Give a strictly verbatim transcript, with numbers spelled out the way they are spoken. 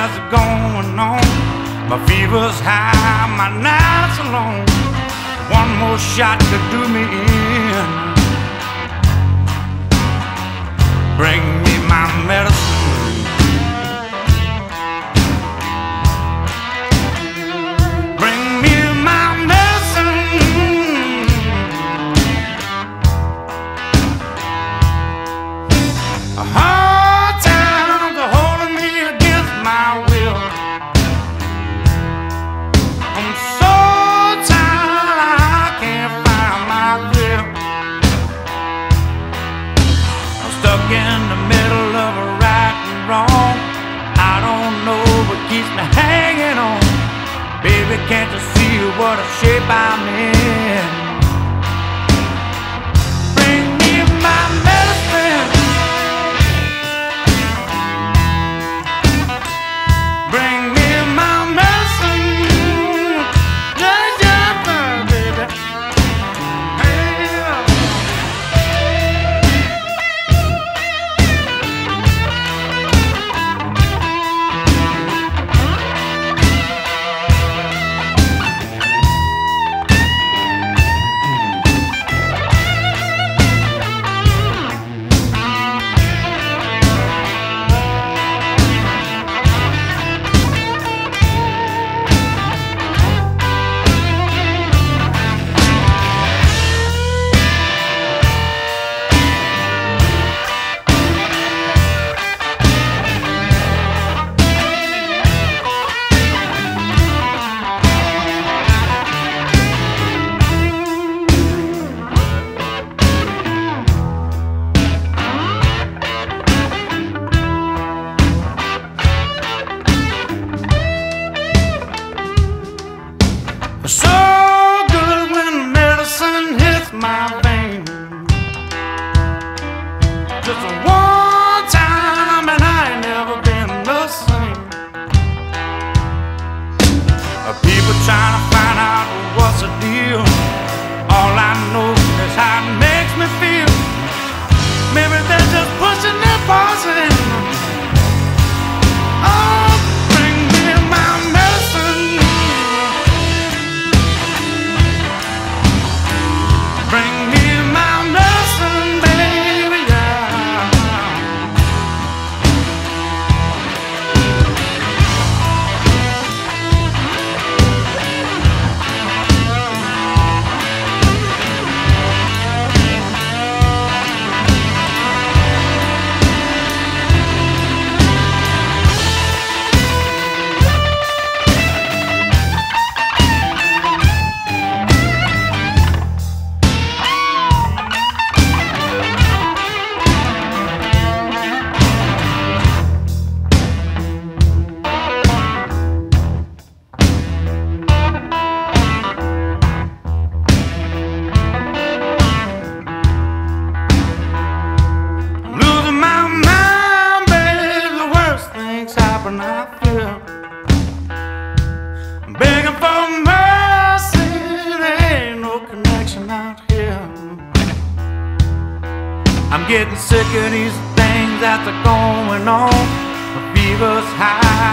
as they're going on. My fever's high, my nights alone. One more shot could do me in. Bring me my medicine. Bring me my medicine. A hard times are holding me against my will. I'm so tired I can't find my thrill. I'm stuck in the middle of a right and wrong. I don't know what keeps me hanging on. Baby, can't you see what a shape I'm in? Bring me my medicine. Bring me my medicine. Yeah, yeah, baby. Hey, so good when medicine hits my vein. Just one time and I ain't never been the same. People trying to find out what's the deal. All I know is how it makes me feel. Maybe they're just pushing their poison. Oh, bring me my medicine. Bring me my medicine, baby, yeah. Losing my mind, baby, the worst things happen, I feel. I'm begging for mercy, there ain't no connection out here. I'm getting sick of these things that are going on. My fever's high,